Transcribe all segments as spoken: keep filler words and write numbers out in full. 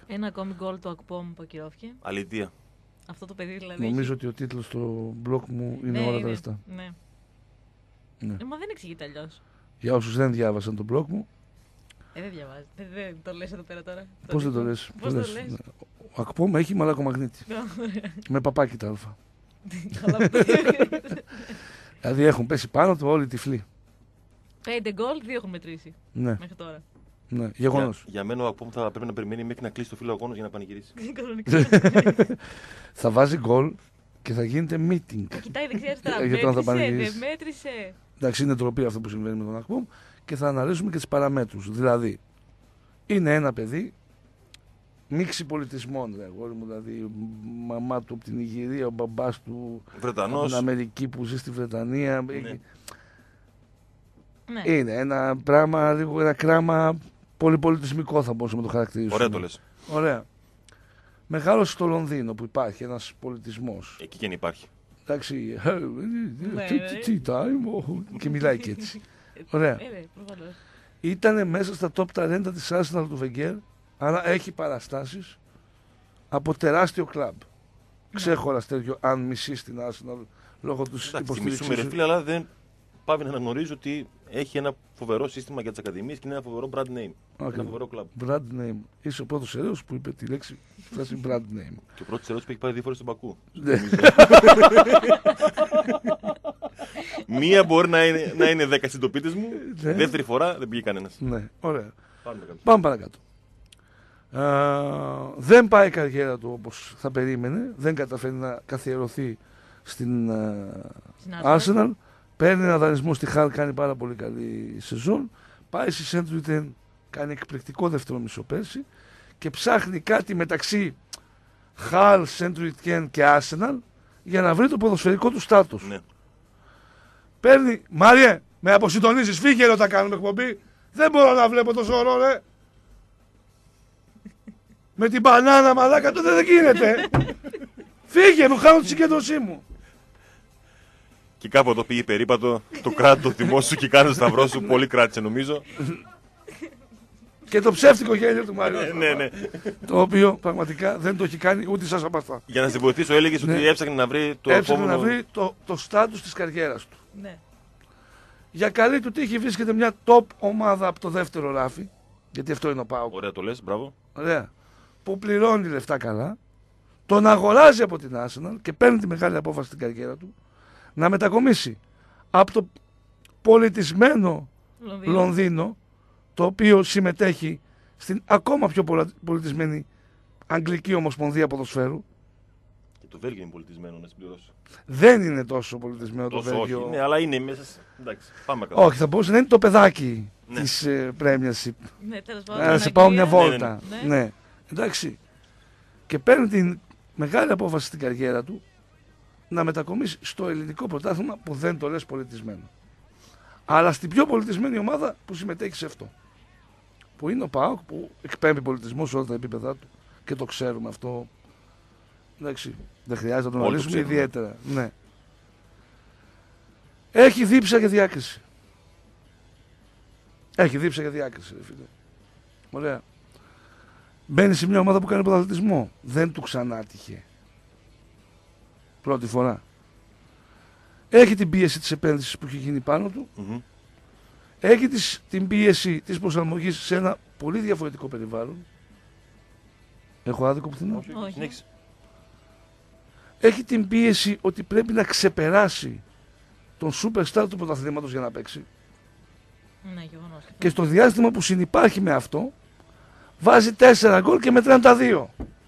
Ένα ακόμη γκολ του Ακπόμ που ακυρώθηκε. Αλήθεια. Αυτό το παιδί δηλαδή. Νομίζω έχει... ότι ο τίτλος στο blog μου είναι ναι, όλα είναι. τα λεφτά. Ναι. Ναι. Ε, μα δεν εξηγείται αλλιώς. Για όσους δεν διάβασαν το blog μου. Ε, δεν διαβάζει. Δεν, δεν το λες εδώ πέρα τώρα. Πώς δεν το λες. Πώς το λες. Ναι. Ο Ακπόμ έχει μαλακομαγνήτη. Με παπάκι τα αλφα. Δηλαδή έχουν πέσει πάνω του όλοι τυφλοί. Πέντε γκολ, δύο έχουν μετρήσει. Ναι. Μέχρι τώρα. Ναι, γεγονός. Για, για μένα ο Ακπόμ θα πρέπει να περιμένει μέχρι να κλείσει το φύλλο αγώνος για να πανηγυρίσει. Θα βάζει γκολ και θα γίνεται meeting. Κοιτάει δεξιά-αριστερά. Για το αν θα Μέτρησε, πανηγυρίσει. δεν μέτρησε. Εντάξει, είναι ντροπή αυτό που συμβαίνει με τον Ακπόμ και θα αναλύσουμε και τις παραμέτρους. Δηλαδή, είναι ένα παιδί μίξη πολιτισμών, ρε, αγόρι μου, δηλαδή η μαμά του από την Ιγυρία, ο μπαμπάς του Βρετανός. από την Αμερική που ζει στη Βρετανία. Ναι. Ναι. Είναι ένα πράγμα, λίγο ένα κράμα πολυπολιτισμικό θα μπορούσαμε να το χαρακτηρίσουμε. Ωραία το λες. Ωραία. Μεγάλωσε στο Λονδίνο που υπάρχει ένας πολιτισμός. Εκεί και αν υπάρχει. Εντάξει, Ναι, τι time, και μιλάει και έτσι. Ωραία. Ε, ναι, προφανώς. Ήτανε μέσα στα top ταλέντα της Arsenal του Wenger, άρα έχει παραστάσεις από τεράστιο κλαμπ. Ξέχωρα Αστέριο αν μισείς την Arsenal λόγω του Εντάξει, τη υποστήριξης. μισούμε ρε φίλε, αλλά δεν πάβει να αναγνωρίζει ότι έχει ένα φοβερό σύστημα για τις ακαδημίες και είναι ένα φοβερό brand name. Okay. Ένα φοβερό κλαμπ. Brand name. Είσαι ο πρώτος ερέος που είπε τη λέξη φράση brand name. Και ο πρώτος ερώτης που έχει πάει δύο φορές στον Πακού. Ναι. Μία μπορεί να είναι, να είναι δέκα συντοπίτες μου, Ναι. δεύτερη φορά δεν πήγε κανένας. Ναι, ωραία. Πάμε παρακάτω. Πάμε παρακάτω. Α, δεν πάει η καριέρα του όπως θα περίμενε. Δεν καταφέρει να καθιερωθεί στην α, Στην Arsenal. Arsenal. Παίρνει ένα δανεισμό στη Χαλ, κάνει πάρα πολύ καλή σεζόν. Πάει στη Σέντουιτεν, κάνει εκπληκτικό δεύτερο μισό πέρσι και ψάχνει κάτι μεταξύ Χαλ, Σέντουιτεν και Arsenal για να βρει το ποδοσφαιρικό του στάτους. Ναι. Παίρνει, Μάριε, με αποσυντονίζεις, φύγε όταν κάνουμε εκπομπή. Δεν μπορώ να βλέπω το σωρό, ρε. Με την μπανάνα, μαλάκα, τότε δεν γίνεται. Φύγε, μου χάνω τη συγκέντρωσή μου. Και κάπου εδώ πήγε περίπατο, το κράτο το θυμό σου και κάνει το σταυρό σου. Πολύ κράτησε νομίζω. Και το ψεύτικο γέλιο του Μάριου. ναι, ναι. Το οποίο πραγματικά δεν το έχει κάνει ούτε σας από αυτά. Για να σε βοηθήσω, έλεγε Ναι. ότι έψαχνε να βρει το Έψαχνε επόμενο. να βρει το, το στάτους της καριέρας του. Ναι. Για καλή του τύχη βρίσκεται μια top ομάδα από το δεύτερο ράφι. Γιατί αυτό είναι ο ΠΑΟΚ. Ωραία το λες, μπράβο. Ωραία. Που πληρώνει λεφτά καλά. Τον αγοράζει από την Arsenal και παίρνει τη μεγάλη απόφαση στην καριέρα του να μετακομίσει από το πολιτισμένο Λονδίνο. Λονδίνο, το οποίο συμμετέχει στην ακόμα πιο πολλα- πολιτισμένη Αγγλική Ομοσπονδία Ποδοσφαίρου. Και το Βέλγιο είναι πολιτισμένο να συμπληρώσω. Δεν είναι τόσο πολιτισμένο το Τόσο Βέλγιο. όχι, ναι, αλλά είναι μέσα. σε- Εντάξει, πάμε κάτω. Όχι, θα μπορούσε να είναι το παιδάκι Ναι. της ε, Premiership. Ναι, τέλος πάντων. Να στην σε πάω μια Αγγλία. βόλτα. ναι, Ναι, ναι. εντάξει. Και παίρνει την μεγάλη απόφαση στην καριέρα του να μετακομίσει στο ελληνικό πρωτάθλημα που δεν το λες πολιτισμένο. Αλλά στην πιο πολιτισμένη ομάδα που συμμετέχει σε αυτό. Που είναι ο ΠΑΟΚ που εκπέμπει πολιτισμό σε όλα τα επίπεδα του. Και το ξέρουμε αυτό. Εντάξει, δεν χρειάζεται να το Όλοι το αναλύσουμε ξέρουμε. ιδιαίτερα. Ναι. Έχει δίψα για διάκριση. Έχει δίψα για διάκριση, ρε φίλε. Ωραία. Μπαίνει σε μια ομάδα που κάνει πρωταθλητισμό. Δεν του ξανά τύχε. Πρώτη φορά. Έχει την πίεση της επένδυσης που έχει γίνει πάνω του. Μμμ. Έχει τις, την πίεση της προσαρμογής σε ένα πολύ διαφορετικό περιβάλλον. Έχω άδικο πουθενά. Όχι, Όχι. συνέχισε. Έχει την πίεση ότι πρέπει να ξεπεράσει τον superstar του πρωταθλήματος για να παίξει. Ναι, γεγονός. Και στο διάστημα που συνυπάρχει με αυτό, βάζει τέσσερα γκολ και μετράνε τα δύο.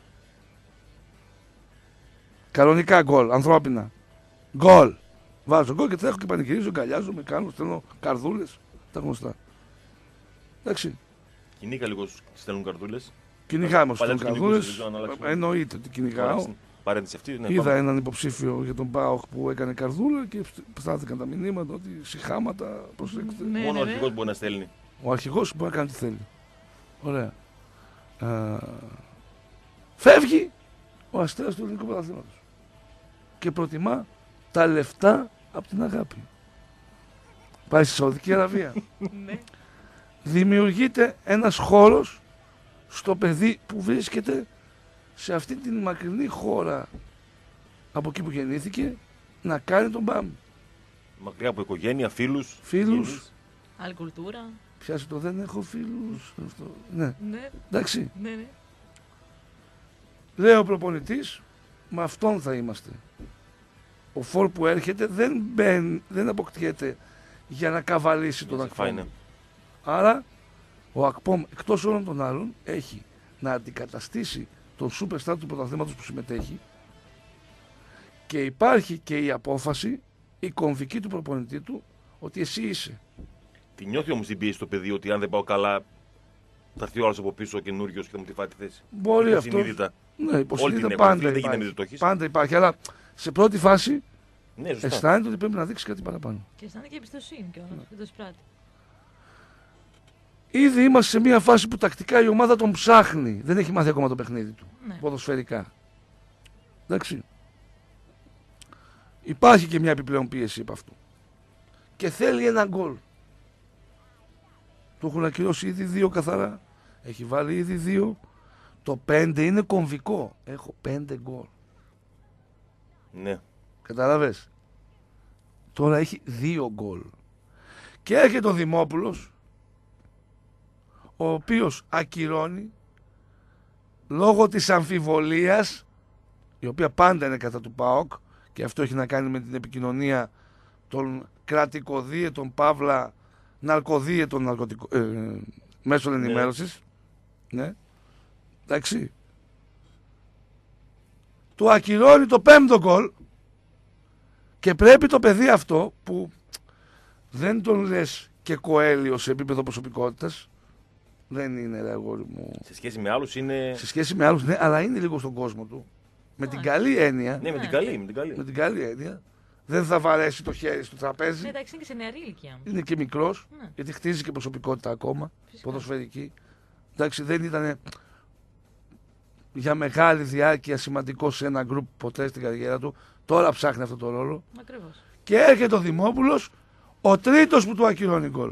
Κανονικά γκολ, ανθρώπινα. Γκολ. Βάζω γκολ και τρέχω και πανηγυρίζω, γκαλιάζομαι, κάνω, στέλνω καρδούλες. Τα γνωστά. Εντάξει. Κυνήκα λίγο σου στέλνουν καρδούλες. Κυνηγάμε Παλιά στους τους καρδούλες. κυνηγούς, δεν ξέρω αν αλλάξουμε. Εννοείται ότι κυνηγάω. Παρένθεση αυτή. Ναι, Είδα πάμε. έναν υποψήφιο για τον ΠΑΟΚ που έκανε καρδούλα και στάθηκαν τα μηνύματα ότι συχάματα, προσέξτε. Ναι, Μόνο ναι, ο ναι. αρχηγός μπορεί να στέλνει. Ο αρχηγός μπορεί να κάνει τι θέλει. Ωραία. Α, φεύγει ο αστέρας του ελληνικού πρωταθλήματος και προτιμά τα λεφτά από την αγάπη. Πάει στη Σαουδική Αραβία. Ναι. Δημιουργείται ένας χώρος στο παιδί που βρίσκεται σε αυτή την μακρινή χώρα από εκεί που γεννήθηκε να κάνει τον μπαμ. Μακριά από οικογένεια, φίλους. Φίλους. γονείς. Άλλη κουλτούρα. Πιάσε το δεν έχω φίλους. Αυτό. Ναι. Ναι, Εντάξει. ναι, ναι. Λέει ο προπονητής, με αυτόν θα είμαστε. Ο φόρ που έρχεται δεν, μπαίνει, δεν αποκτιέται για να καβαλήσει τον Σε Ακπόμ. φάει, ναι. Άρα ο Ακπόμ εκτός όλων των άλλων έχει να αντικαταστήσει τον σούπερ στάρ του πρωταθλήματος που συμμετέχει και υπάρχει και η απόφαση, η κομβική του προπονητή του, ότι εσύ είσαι. Τη νιώθει όμως την πίεση στο παιδί ότι αν δεν πάω καλά θα έρθει ο άλλος από πίσω ο καινούριος και θα μου τη φάει τη θέση. Μπορεί αυτό. Υποσυνείδητα. Ναι, Όλη υποσυνείδητα την πάντα έχουν, δεν γίνεται υπάρχει. να μην το έχεις. Πάντα υπάρχει, αλλά σε πρώτη φάση Ναι, σωστά. αισθάνεται ότι πρέπει να δείξει κάτι παραπάνω. Και αισθάνεται και εμπιστοσύνη κιόλας. Δεν το εισπράττει. Ήδη είμαστε σε μια φάση που τακτικά η ομάδα τον ψάχνει. Δεν έχει μάθει ακόμα το παιχνίδι του. Ναι. Ποδοσφαιρικά. Εντάξει. Υπάρχει και μια επιπλέον πίεση από αυτού. Και θέλει ένα γκολ. Του έχουν ακυρώσει ήδη δύο καθαρά. Έχει βάλει ήδη δύο. Το πέντε είναι κομβικό. Έχω πέντε γκολ. Ναι. Καταλαβες. Τώρα έχει δύο γκολ. Και έρχεται ο Δημόπουλος, ο οποίος ακυρώνει λόγω της αμφιβολίας, η οποία πάντα είναι κατά του ΠΑΟΚ, και αυτό έχει να κάνει με την επικοινωνία των κρατικοδίαιτων παύλα ναρκοδίαιτων ναρκωτικο... ε, μέσων ενημέρωσης. Ναι. Εντάξει. Του ακυρώνει το πέμπτο γκολ και πρέπει το παιδί αυτό, που δεν τον λες και Κοέλιο σε επίπεδο προσωπικότητας, δεν είναι, ρε αγόρι μου, Σε σχέση με άλλους είναι. σε σχέση με άλλους, ναι, αλλά είναι λίγο στον κόσμο του. Με την καλή έννοια, Ναι, με την καλή. Με την καλή. με την καλή έννοια, δεν θα βαρέσει το χέρι στο τραπέζι. Ναι, εντάξει, είναι και σε νεαρή ηλικία μου. Είναι και μικρός, Ναι. γιατί χτίζει και προσωπικότητα ακόμα, Φυσικά. ποδοσφαιρική. Εντάξει, δεν ήταν για μεγάλη διάρκεια σημαντικό σε ένα γκρουπ ποτέ στην καριέρα του. Τώρα ψάχνει αυτό το ρόλο. Ακριβώς. Και έρχεται ο Δημόπουλος, ο τρίτος που του ακυρώνει γκολ.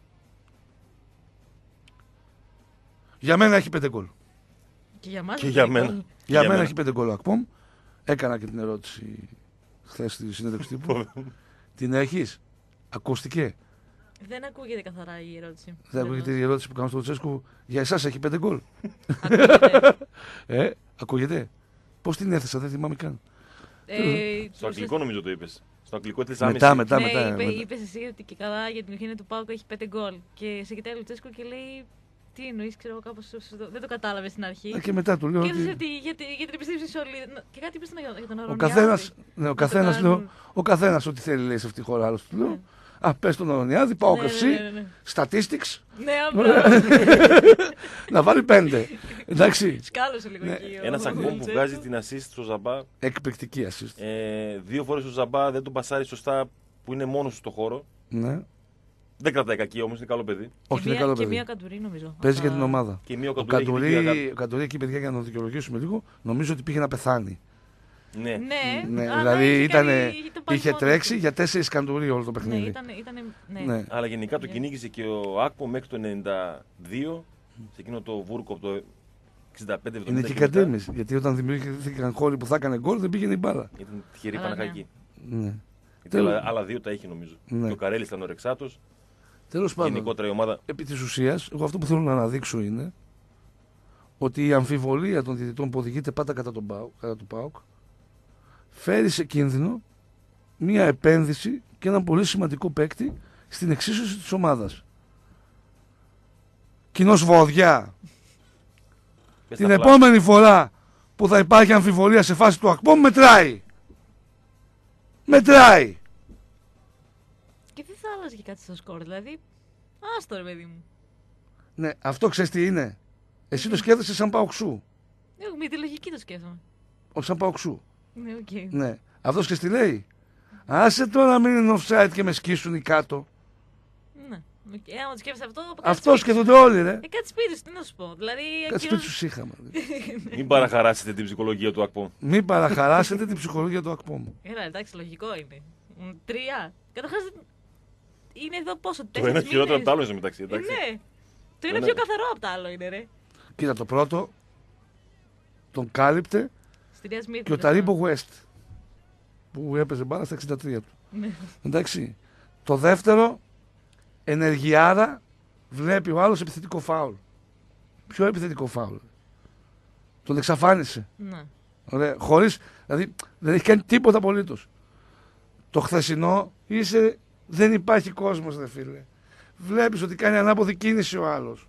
Για μένα έχει πέντε γκολ. Και για μας Και δεν για είναι μένα. γκολ. Για, Για μένα, μένα. έχει πέντε γκολ ο Ακπόμ. Έκανα και την ερώτηση χθες στη συνέντευξη τύπου. Την έχεις? Ακούστηκε? Δεν ακούγεται καθαρά η ερώτηση. Δεν ακούγεται η ερώτηση που κάνω στο Τσέσκου. Για εσάς έχει πέντε γκολ. Ακούγεται. Ε, ακούγεται. Πώς την έθεσα, δεν θυμάμαι καν. Ε, Στο αγγλικό νομίζω το είπες. Στο αγγλικό της Μετά, άμεση. μετά, ναι, μετά. είπε, μετά. είπες εσύ ότι και καλά για την ευθύνη του Πάουκ έχει πέντε γκολ. Και σε κοιτάει ο Λουτσέσκο και λέει. Τι εννοείς, ξέρω εγώ, κάπως. Δεν το κατάλαβε στην αρχή. Ε, Και μετά του λέω Και ότι έδωσε ότι για, τη- για την επιστήμη όλη. Και κάτι είπε για, για τον ο Αρωνιάδη. καθένας, ναι, ο το καθένας, κάνουν. λέω, ο καθένας ό,τι θέλει λέει σε αυτή τη χώρα. Άλλος του λέω. Ναι. Α, πες τον Αρωνιάδη, πάω Ναι, κρευσί, ναι, ναι, ναι. statistics, Ναι, απλά. να βάλει πέντε. Εντάξει. Σκάλωσε λίγο Ναι. εκεί. ο Ένας ακόμη που Λουτσέσκο. βγάζει την assist στο Ζαμπά. Εκπληκτική assist. Ε, δύο φορές ο Ζαμπά δεν τον πασάρει σωστά που είναι μόνος του στο χώρο. Ναι. Δεν κρατάει κακή όμως, είναι καλό παιδί. Όχι, Και είναι μία- καλό Και παιδί. μία καντουρί νομίζω. Παίζει Από για την τα- ομάδα. Και μία ο Ο Καντουρί. έχει δύο αγάπη. Καντουρί, ο Καντουρί εκεί, παιδιά, για να το δικαιολογήσουμε λίγο, νομίζω ότι πήγε να πεθάνει. Ναι. Ναι, Ναι, αλλά δηλαδή είχε ήτανε- κάνει- ήταν πάλι είχε μόνος τρέξει του. για τέσσερις Καντουρί όλο το Ναι, παιχνίδι. ήταν. ήταν ναι. Ναι. Αλλά γενικά το Ναι. κυνήγησε και ο Άκπο μέχρι το ενενήντα δύο. Σε εκείνο το Βούρκο από το εξήντα πέντε εβδομήντα. Είναι και κατέμις, γιατί όταν δημιουργήθηκαν χώροι που θα έκανε γκολ δεν πήγαινε η μπάλα. Ήταν τυχερή Αλλά Παναχαϊκή. Ναι. Γιατί Τέλος. άλλα, άλλα δύο τα έχει νομίζω. Ναι. Και ο Καρέλης ήταν ο Ρεξάτος. Τέλος πάντων, Γενικότερα η ομάδα. επί της ουσίας, εγώ αυτό που θέλω να αναδείξω είναι ότι η αμφιβολία των διαιτητών που οδηγείται πάντα κατά, τον ΠΑΟΚ, κατά του ΠΑΟΚ φέρει σε κίνδυνο μία επένδυση και έναν πολύ σημαντικό παίκτη στην εξίσωση της ομάδας. Κοινός Βοδιά, Πες την τα απλά. επόμενη φορά που θα υπάρχει αμφιβολία σε φάση του Ακπόμ μετράει. Μετράει. Και δεν θα άλλαζε και κάτι στο σκορ, δηλαδή. Άστο ρε παιδί μου. Ναι, αυτό ξέρεις τι είναι. Εσύ το σκέφτεσαι σαν Παοξού. Εγώ με τη λογική το σκέφτομαι. Όχι σαν Παοξού. Ναι, οκ. Ναι. Αυτός και τι λέει. Άσε τώρα μην είναι offside και με σκίσουν οι κάτω. Ναι. Οκ. Ε, άμα το σκέφτεσαι αυτό. κάτσε Αυτό σπίτι σου. σκέφτονται όλοι, ρε. Ε, κάτι σπίτι σου, τι να σου πω. Δηλαδή. Κάτσε ακυρώ- σπίτι σου είχαμε. Μην παραχαράσετε την ψυχολογία του Ακπό. Μην παραχαράσετε την ψυχολογία του Ακπόμ. Έλα, εντάξει, λογικό είναι. Μ, Τρία. Καταρχά. Είναι εδώ πόσο, Το τέσσερις ένα χειρότερο από μήνες. το άλλο είναι μεταξύ. Ε, Εντάξει. ναι. Το ένα ένα- πιο καθαρό από το άλλο είναι, ρε. Κοίτα, το πρώτο τον κάλυπτε Στη Ρία Σμίθ. και ο Ταρίμπο West που έπαιζε μπάλα στα εξήντα τρία του. Ναι. Εντάξει. Το δεύτερο, ενεργειάρα, βλέπει ο άλλος επιθετικό φάουλ. Ποιο επιθετικό φάουλ? Τον εξαφάνισε. Ναι. Ωραία. Χωρίς, δηλαδή δεν έχει κάνει τίποτα απολύτως. Το χθεσινό είσαι, δεν υπάρχει κόσμος, δε φίλε. Βλέπεις ότι κάνει ανάποδη κίνηση ο άλλος.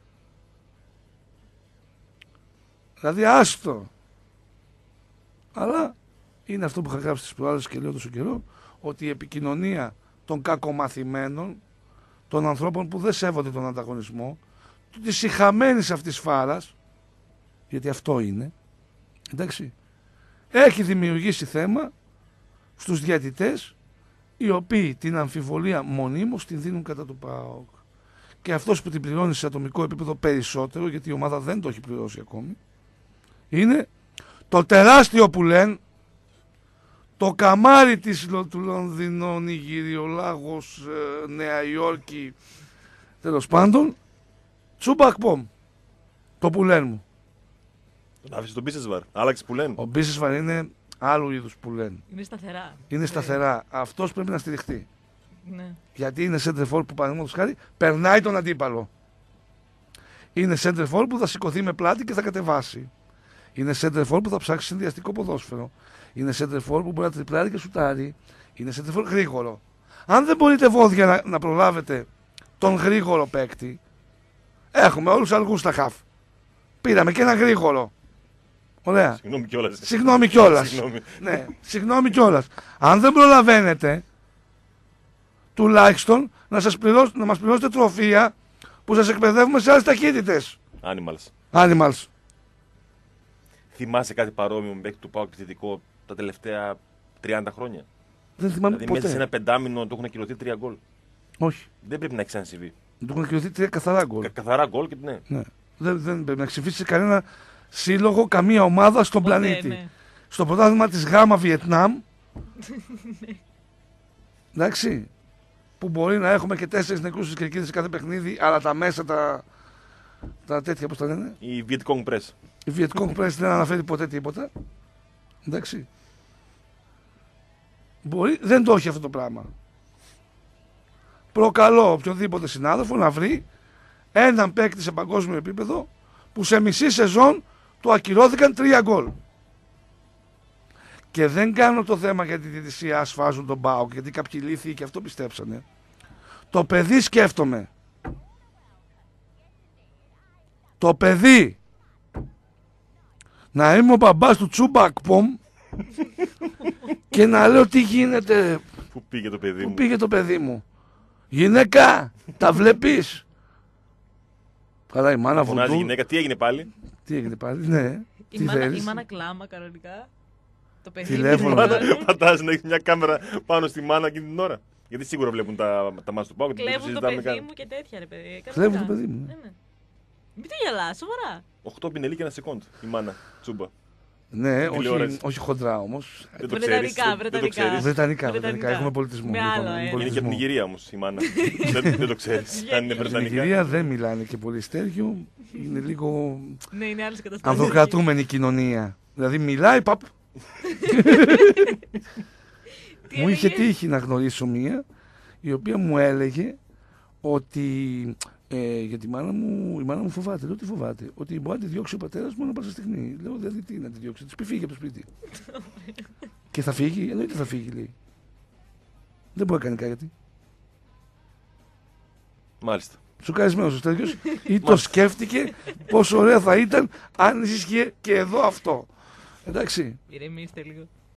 Δηλαδή άστο. Αλλά είναι αυτό που είχα γράψει στις προάλλες και λέω τόσο καιρό, ότι η επικοινωνία των κακομαθημένων, των ανθρώπων που δεν σέβονται τον ανταγωνισμό, της σιχαμένης αυτής φάρας, γιατί αυτό είναι, εντάξει, έχει δημιουργήσει θέμα στους διαιτητές, οι οποίοι την αμφιβολία μονίμως την δίνουν κατά του ΠΑΟΚ. Και αυτός που την πληρώνει σε ατομικό επίπεδο περισσότερο, γιατί η ομάδα δεν το έχει πληρώσει ακόμη, είναι το τεράστιο που λένε, το καμάρι της, του Λονδίνου, Νιγήριο, Λάγος, ε, Νέα Υόρκη, τέλος πάντων, Τσούμπακ Πομ. Το που λένε μου. Τον άφησε τον Μπίσεσβαρ. Άλλαξε που λένε. Ο Μπίσεσβαρ είναι άλλου είδους που λένε. Είναι σταθερά. Είναι σταθερά. Αυτός πρέπει να στηριχτεί. Ναι. Γιατί είναι center-for που παραδείγματος χάρη περνάει τον αντίπαλο. Είναι center-for που θα σηκωθεί με πλάτη και θα κατεβάσει. Είναι center-for που θα ψάξει συνδυαστικό ποδόσφαιρο. Είναι center-for που μπορεί να τριπλάρει και σουτάρει. Είναι center-for γρήγορο. Αν δεν μπορείτε βόδια να, να προλάβετε τον γρήγορο παίκτη, έχουμε όλους αργούς στα χαφ. Πήραμε και ένα γρήγορο. Ωραία. Συγγνώμη κιόλας. Συγγνώμη κιόλας. Συγγνώμη. Ναι, συγγνώμη κιόλας. Αν δεν προλαβαίνετε, τουλάχιστον να, σας πληρώσ, να μας πληρώσετε τροφία που σας εκπαιδεύουμε σε άλλες ταχύτητες. Animals. Animals. Θυμάσαι κάτι παρόμοιο με παίκτη του ΠΑΟΚ επιθετικό τα τελευταία τριάντα χρόνια? Δεν θυμάμαι Δηλαδή ποτέ. μέσα σε ένα πεντάμινο του έχουν ακυρωθεί τρία γκολ. Όχι. Δεν πρέπει να έχει ξανασυμβεί. Του έχουν ακυρωθεί τρία καθαρά γκολ. Κα- καθαρά γκολ και ναι. Ναι. Δεν, δεν πρέπει να ξεφύσει κανένα σύλλογο, καμία ομάδα στον Ποτέ, πλανήτη. ναι. Στο πρωτάθλημα της Γάμα Βιετνάμ. Εντάξει. Που μπορεί να έχουμε και τέσσερις νεκρούς στις κερκίδες σε κάθε παιχνίδι, αλλά τα μέσα τα, τα τέτοια, πώς τα λένε. Η Vietcong Press. Η Vietcong Press δεν αναφέρει ποτέ τίποτα. Εντάξει. Μπορεί, δεν το έχει αυτό το πράγμα. Προκαλώ οποιοδήποτε συνάδελφο να βρει έναν παίκτη σε παγκόσμιο επίπεδο που σε μισή σεζόν του ακυρώθηκαν τρία γκολ. Και δεν κάνω το θέμα για τη διαιτησία, ασφάζουν τον ΠΑΟΚ, γιατί κάποιοι λύθοι και αυτό πιστέψανε. Το παιδί σκέφτομαι. Το παιδί να είμαι ο μπαμπάς του Τσούμπακ Πομ και να λέω τι γίνεται, Πού πήγε το παιδί πού μου. πήγε το παιδί μου. Γυναίκα, τα βλέπεις? Καλά η μάνα Φωνάζει η βουντού. γυναίκα, τι έγινε πάλι. Τι έγινε πάλι, ναι. Η Τι μάνα, θέλεις? η μάνα κλάμα κανονικά. Το παιδί Τηλέφωνο. μου. Φαντάζεσαι να έχει μια κάμερα πάνω στη μάνα εκείνη την ώρα. Γιατί σίγουρα βλέπουν τα, τα μάτια του ΠΑΟΚ. δεν Κλέβουν το συζητάμε παιδί καν. μου και τέτοια, ρε παιδί. Κλέβουν κανονικά. το παιδί μου, ναι. Ναι, ναι. Μην το γελάς, σοβαρά. οκτώ πινελί και ένα σεκόντ η μάνα Τσούμπα. Ναι, όχι, Τηλεόραση. όχι χοντρά όμως. Δεν το ξέρεις. Βρετανικά, δεν- δεν το βρετανικά. ξέρεις. Βρετανικά, βρετανικά. Βρετανικά. Έχουμε πολιτισμό. Με λοιπόν, άλλο, έχουμε ε. Είναι και από πολιτισμό. την Νιγηρία όμως η μάνα. δεν, δεν το ξέρεις. Αν είναι Στην βρετανικά. Νιγηρία δεν μιλάνε και πολύ στέργιο. Είναι λίγο Ναι, είναι άλλες καταστάσεις. ανδροκρατούμενη κοινωνία. Δηλαδή μιλάει, παπ. Τι Μου είχε έλεγε? τύχει να γνωρίσω μία η οποία μου έλεγε ότι ε, για τη μάνα μου, η μάνα μου φοβάται. Λέω τι φοβάται? Ότι μπορεί να τη διώξει ο πατέρας μου να πάσα στιγμή. Λέω δηλαδή τι να τη διώξει, της πει φύγει από το σπίτι. Και θα φύγει, εννοείται θα φύγει, λέει. Δεν μπορεί να κάνει κάτι. Μάλιστα. Σοκαρισμένος ο Στέργιος ή το σκέφτηκε πόσο ωραία θα ήταν αν ισχύε και εδώ αυτό. Εντάξει. Ηρεμήστε λίγο.